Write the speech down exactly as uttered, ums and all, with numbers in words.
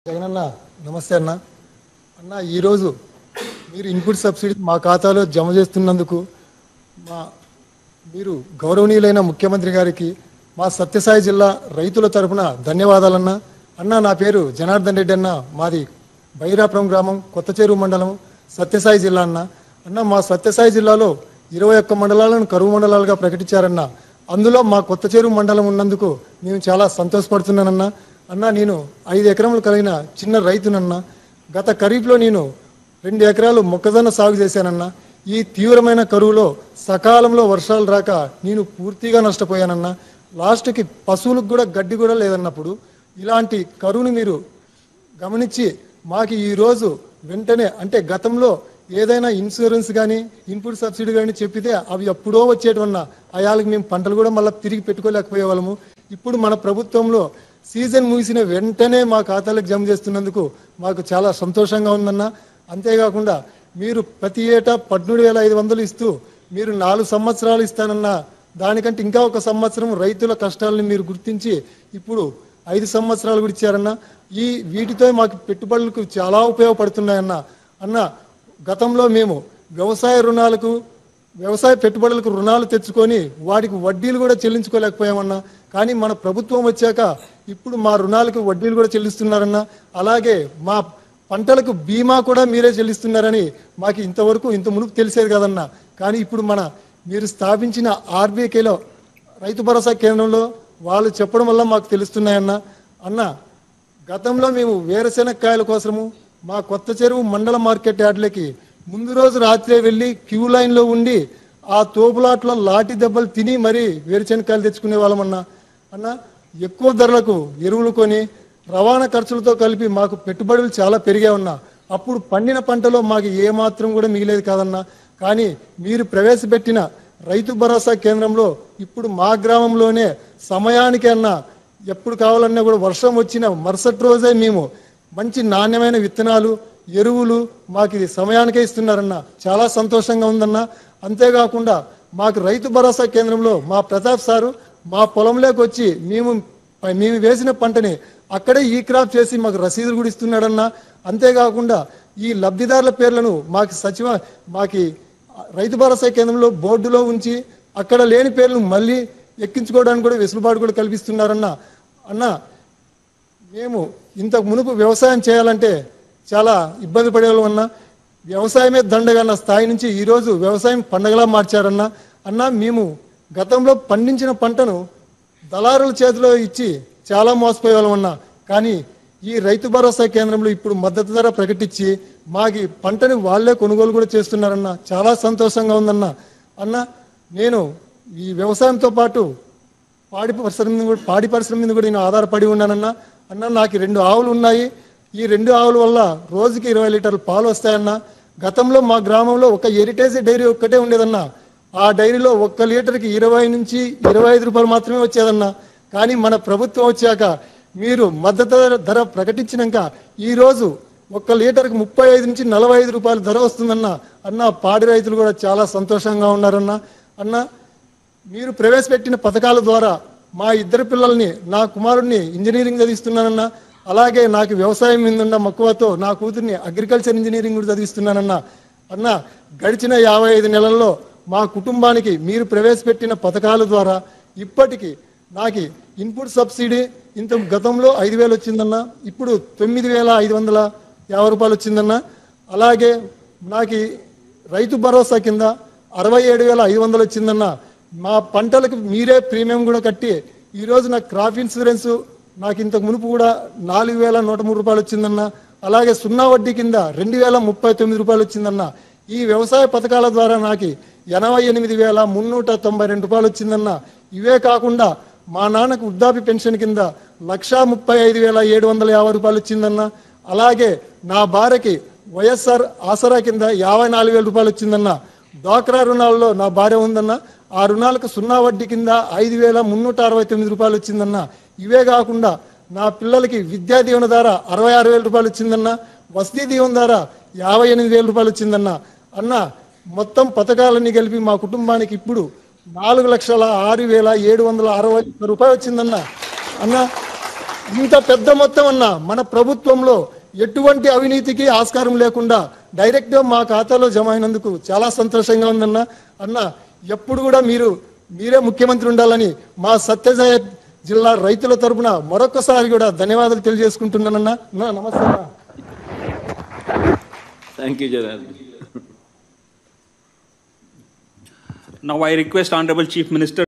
జగనన్న నమస్తే అన్న. అన్న ఈరోజు మీరు ఇన్పుట్ సబ్సిడీ మా ఖాతాలో జమ చేస్తున్నందుకు మా మీరు గౌరవనీయులైన ముఖ్యమంత్రి గారికి మా సత్యసాయి జిల్లా రైతుల తరపున ధన్యవాదాలన్న. అన్న నా పేరు జనార్దన్ రెడ్డి అన్న, మాది బైరాపురం గ్రామం, కొత్త చెరువు మండలం, సత్యసాయి జిల్లా అన్న. అన్న మా సత్యసాయి జిల్లాలో ఇరవై ఒక్క మండలాలను కరువు మండలాలుగా ప్రకటించారన్న. అందులో మా కొత్త చెరువు మండలం ఉన్నందుకు నేను చాలా సంతోషపడుతున్నానన్న. అన్న నేను ఐదు ఎకరములు కలిగిన చిన్న రైతునన్న. గత ఖరీఫ్లో నేను రెండు ఎకరాలు మొక్కజొన్న సాగు చేశానన్న. ఈ తీవ్రమైన కరువులో సకాలంలో వర్షాలు రాక నేను పూర్తిగా నష్టపోయానన్న. లాస్ట్కి పశువులకు కూడా గడ్డి కూడా లేదన్నప్పుడు ఇలాంటి కరువుని మీరు గమనించి మాకు ఈరోజు వెంటనే, అంటే గతంలో ఏదైనా ఇన్సూరెన్స్ కానీ ఇన్పుట్ సబ్సిడీ కానీ చెప్పితే అవి ఎప్పుడో వచ్చేటవన్న అయాలకి మేము పంటలు కూడా మళ్ళీ తిరిగి పెట్టుకోలేకపోయే వాళ్ళము. ఇప్పుడు మన ప్రభుత్వంలో సీజన్ ముగిసిన వెంటనే మా ఖాతాలకు జమ చేస్తున్నందుకు మాకు చాలా సంతోషంగా ఉందన్న. అంతేకాకుండా మీరు ప్రతి ఏటా పద్మూడు వేల ఐదు వందలు ఇస్తూ మీరు నాలుగు సంవత్సరాలు ఇస్తానన్నా, దానికంటే ఇంకా ఒక సంవత్సరం రైతుల కష్టాలను మీరు గుర్తించి ఇప్పుడు ఐదు సంవత్సరాలు కూడా ఇచ్చారన్న. ఈ వీటితో మాకు పెట్టుబడులకు చాలా ఉపయోగపడుతున్నాయన్న. అన్న గతంలో మేము వ్యవసాయ రుణాలకు వ్యవసాయ పెట్టుబడులకు రుణాలు తెచ్చుకొని వాటికి వడ్డీలు కూడా చెల్లించుకోలేకపోయామన్నా. కానీ మన ప్రభుత్వం వచ్చాక ఇప్పుడు మా రుణాలకు వడ్డీలు కూడా చెల్లిస్తున్నారన్న. అలాగే మా పంటలకు బీమా కూడా మీరే చెల్లిస్తున్నారని మాకు ఇంతవరకు ఇంత మునుపు తెలిసేది కదన్నా. కానీ ఇప్పుడు మన మీరు స్థాపించిన ఆర్బీకేలో రైతు భరోసా కేంద్రంలో వాళ్ళు చెప్పడం వల్ల మాకు తెలుస్తున్నాయన్న. అన్న గతంలో మేము వేరుశెనక్కాయల కోసము మా కొత్త చెరువు మండల మార్కెట్ యార్డ్లకి ముందు రోజు రాత్రే వెళ్ళి క్యూ లైన్లో ఉండి ఆ తోపులాట్లో లాఠీ దెబ్బలు తిని మరీ వేరుశెనక్కాయలు తెచ్చుకునే వాళ్ళమన్నా. అన్న ఎక్కువ ధరలకు ఎరువులు కొని రవాణా ఖర్చులతో కలిపి మాకు పెట్టుబడులు చాలా పెరిగా ఉన్నా. అప్పుడు పండిన పంటలో మాకు ఏమాత్రం కూడా మిగిలేదు కాదన్నా. కానీ మీరు ప్రవేశపెట్టిన రైతు భరోసా కేంద్రంలో ఇప్పుడు మా గ్రామంలోనే సమయానికి అన్నా ఎప్పుడు కావాలన్నా కూడా వర్షం వచ్చిన మరుసటి రోజే మేము మంచి నాణ్యమైన విత్తనాలు, ఎరువులు మాకు ఇది సమయానికే ఇస్తున్నారన్న. చాలా సంతోషంగా ఉందన్న. అంతేకాకుండా మాకు రైతు భరోసా కేంద్రంలో మా ప్రతాప్ సారు మా పొలంలోకి వచ్చి మేము మేము వేసిన పంటని అక్కడే ఈ క్రాప్ చేసి మాకు రసీదులు కూడా ఇస్తున్నాడన్న. అంతేకాకుండా ఈ లబ్ధిదారుల పేర్లను మాకు సచివ మాకి రైతు భరోసా కేంద్రంలో బోర్డులో ఉంచి అక్కడ లేని పేర్లు మళ్ళీ ఎక్కించుకోవడానికి కూడా వెసులుబాటు కూడా కల్పిస్తున్నారన్న. అన్న మేము ఇంతకు మునుపు వ్యవసాయం చేయాలంటే చాలా ఇబ్బంది పడేవాళ్ళం అన్న. వ్యవసాయమే దండగన్న స్థాయి నుంచి ఈరోజు వ్యవసాయం పండగలా మార్చారన్న. అన్న మేము గతంలో పండించిన పంటను దళారుల చేతిలో ఇచ్చి చాలా మోసపోయేవాళ్ళం అన్న. కానీ ఈ రైతు భరోసా కేంద్రంలో ఇప్పుడు మద్దతు ధర ప్రకటించి మాకు పంటని వాళ్ళే కొనుగోలు కూడా చేస్తున్నారన్న. చాలా సంతోషంగా ఉందన్న. అన్న నేను ఈ వ్యవసాయంతో పాటు పాడి పరిశ్రమ మీద కూడా పాడి పరిశ్రమ మీద కూడా నేను ఆధారపడి ఉన్నానన్న. అన్న నాకు రెండు ఆవులు ఉన్నాయి. ఈ రెండు ఆవుల వల్ల రోజుకి ఇరవై లీటర్ల పాలు వస్తాయన్న. గతంలో మా గ్రామంలో ఒక హెరిటేజ్ డైరీ ఒక్కటే ఉండేదన్న. ఆ డైరీలో ఒక్క లీటర్కి ఇరవై నుంచి ఇరవై ఐదు రూపాయలు మాత్రమే వచ్చేదన్న. కానీ మన ప్రభుత్వం వచ్చాక మీరు మద్దతు ధర ప్రకటించినాక ఈరోజు ఒక్క లీటర్కి ముప్పై ఐదు నుంచి నలభై ఐదు రూపాయల ధర వస్తుందన్న. అన్న పాడి రైతులు కూడా చాలా సంతోషంగా ఉన్నారన్న. అన్న మీరు ప్రవేశపెట్టిన పథకాల ద్వారా మా ఇద్దరు పిల్లల్ని, నా కుమారుడిని ఇంజనీరింగ్ చదివిస్తున్నానన్న. అలాగే నాకు వ్యవసాయం మీద ఉన్న మక్కువతో నా కూతుర్ని అగ్రికల్చర్ ఇంజనీరింగ్ కూడా చదివిస్తున్నానన్న. అన్న గడిచిన యాభై ఐదు నెలల్లో మా కుటుంబానికి మీరు ప్రవేశపెట్టిన పథకాల ద్వారా ఇప్పటికీ నాకు ఇన్పుట్ సబ్సిడీ ఇంత గతంలో ఐదు వేలు వచ్చిందన్న, ఇప్పుడు తొమ్మిది వేల ఐదు వందల యాభై రూపాయలు వచ్చిందన్న. అలాగే నాకు రైతు భరోసా కింద అరవై ఏడు వేల ఐదు వందలు వచ్చిందన్న. మా పంటలకు మీరే ప్రీమియం కూడా కట్టి ఈరోజు నాకు క్రాప్ ఇన్సూరెన్సు నాకు ఇంతకు మునుపు కూడా నాలుగు వేల నూట మూడు రూపాయలు వచ్చిందన్న. అలాగే సున్నా వడ్డీ కింద రెండు వేల ముప్పై తొమ్మిది రూపాయలు వచ్చిందన్న. ఈ వ్యవసాయ పథకాల ద్వారా నాకు ఎనభై ఎనిమిది వేల మున్నూట తొంభై రెండు రూపాయలు వచ్చిందన్న. ఇవే కాకుండా మా నాన్నకు వృద్ధాప్య పెన్షన్ కింద లక్షా ముప్పై ఐదు వేల ఏడు వందల యాభై రూపాయలు వచ్చిందన్న. అలాగే నా భార్యకి వైఎస్ఆర్ ఆసరా కింద యాభై నాలుగు వేల రూపాయలు వచ్చిందన్న. డ్వాక్రా రుణాల్లో నా భార్య ఉందన్న. ఆ రుణాలకు సున్నా వడ్డీ కింద ఐదు వేల మున్నూట అరవై తొమ్మిది రూపాయలు వచ్చిందన్న. ఇవే కాకుండా నా పిల్లలకి విద్యా దీవెన ద్వారా అరవై ఆరు వేల రూపాయలు వచ్చిందన్న. వసతి దీవెన ద్వారా యాభై ఎనిమిది వేల రూపాయలు వచ్చిందన్న. అన్న మొత్తం పథకాలన్నీ కలిపి మా కుటుంబానికి ఇప్పుడు నాలుగు లక్షల ఆరు వేల ఏడు వందల అరవై రూపాయలు వచ్చిందన్న. అన్న ఇంత పెద్ద మొత్తం అన్న మన ప్రభుత్వంలో ఎటువంటి అవినీతికి ఆస్కారం లేకుండా డైరెక్ట్గా మా ఖాతాలో జమ అయినందుకు చాలా సంతోషంగా ఉందన్న. అన్న ఎప్పుడు కూడా మీరు మీరే ముఖ్యమంత్రి ఉండాలని మా సత్యసాయి జిల్లా రైతుల తరపున మరొకసారి కూడా ధన్యవాదాలు తెలియజేసుకుంటున్నానన్నా. అన్న నమస్తే అన్న. Thank you Janardhan. Now I request Honorable Chief Minister